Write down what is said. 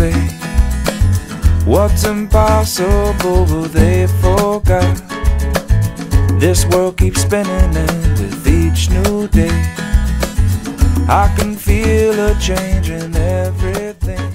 say what's impossible, but they forgot this world keeps spinning, and with each new day I can feel a change in everything.